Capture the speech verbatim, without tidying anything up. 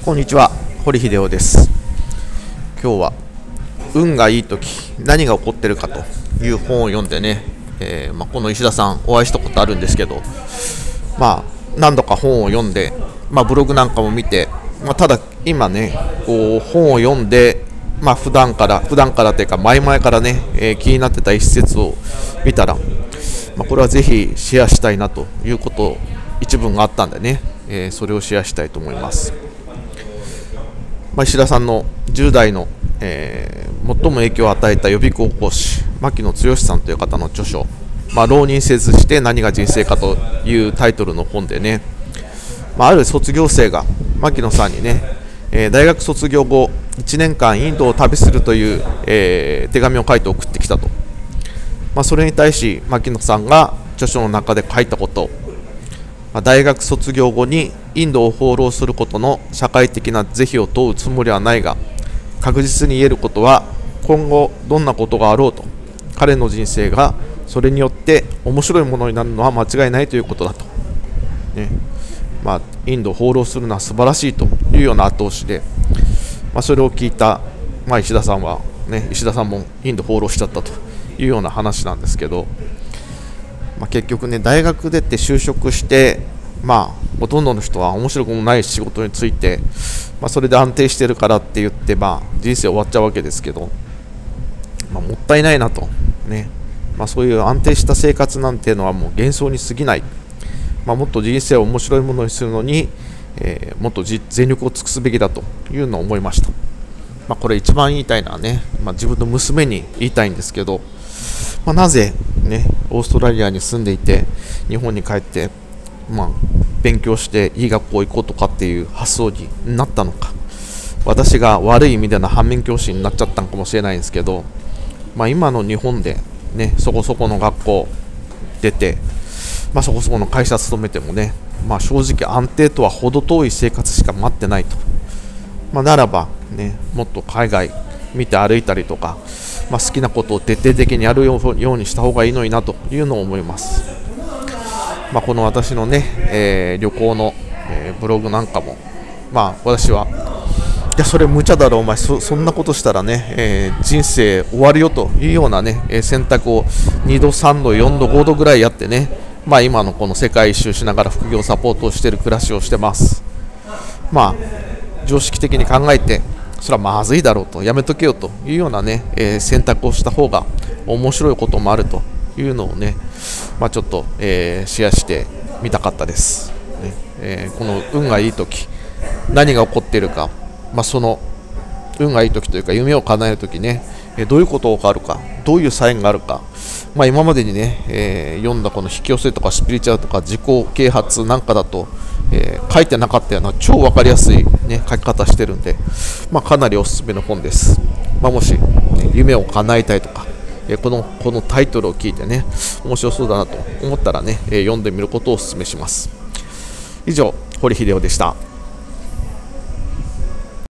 こんにちは、堀秀夫です。今日は運がいいとき何が起こってるかという本を読んでね、えーまあ、この石田さんお会いしたことあるんですけど、まあ、何度か本を読んで、まあ、ブログなんかも見て、まあ、ただ今ねこう本を読んで、まあ、普段から普段からというか前々からね、えー、気になってた一節を見たら、まあ、これはぜひシェアしたいなということ一文があったんでね、えー、それをシェアしたいと思います。まあ、石田さんのじゅう代の、えー、最も影響を与えた予備校講師牧野剛さんという方の著書、まあ、浪人せずして何が人生かというタイトルの本でね、まあ、ある卒業生が牧野さんにね、えー、大学卒業後いちねんかんインドを旅するという、えー、手紙を書いて送ってきたと、まあ、それに対し牧野さんが著書の中で書いたこと、まあ、大学卒業後にインドを放浪することの社会的な是非を問うつもりはないが、確実に言えることは今後どんなことがあろうと彼の人生がそれによって面白いものになるのは間違いないということだと、ねまあ、インドを放浪するのは素晴らしいというような後押しで、まあ、それを聞いた、まあ、石田さんは、ね、石田さんもインド放浪しちゃったというような話なんですけど、まあ、結局ね大学出て就職して、まあ、ほとんどの人は面白くもない仕事について、まあ、それで安定してるからって言って、まあ、人生終わっちゃうわけですけど、まあ、もったいないなと、ねまあ、そういう安定した生活なんていうのはもう幻想に過ぎない、まあ、もっと人生を面白いものにするのに、えー、もっと全力を尽くすべきだというのを思いました。まあ、これ一番言いたいのはね、まあ、自分の娘に言いたいんですけど、まあ、なぜ、ね、オーストラリアに住んでいて日本に帰って、まあ、勉強していい学校行こうとかっていう発想になったのか、私が悪い意味での反面教師になっちゃったのかもしれないんですけど、まあ、今の日本で、ね、そこそこの学校出て、まあ、そこそこの会社勤めてもね、まあ、正直安定とは程遠い生活しか待ってないと、まあ、ならば、ね、もっと海外見て歩いたりとか、まあ、好きなことを徹底的にやるようにした方がいいのになというのを思います。まあ、この私のね、えー、旅行の、えー、ブログなんかも、まあ、私はいやそれ無茶だろお前 そ, そんなことしたらね、えー、人生終わるよというようなね、えー、選択をにどさんどよんどごどぐらいやってね、まあ、今のこの世界一周しながら副業サポートをしている暮らしをしてます。まあ常識的に考えてそれはまずいだろうとやめとけよというようなね、えー、選択をした方が面白いこともあるというのをね、まあ、ちょっと、えー、シェアしてみたかったです、ねえー、この運がいいとき何が起こっているか、まあ、その運がいいときというか夢を叶えるときね、えー、どういうことがあるかどういうサインがあるか、まあ、今までにね、えー、読んだこの引き寄せとかスピリチュアルとか自己啓発なんかだと、えー、書いてなかったような超分かりやすい、ね、書き方してるんで、まあ、かなりおすすめの本です。まあ、もし、ね、夢を叶えたいとか、えー、この、このタイトルを聞いてね面白そうだなと思ったらね、えー、読んでみることをお勧めします。以上、堀秀夫でした。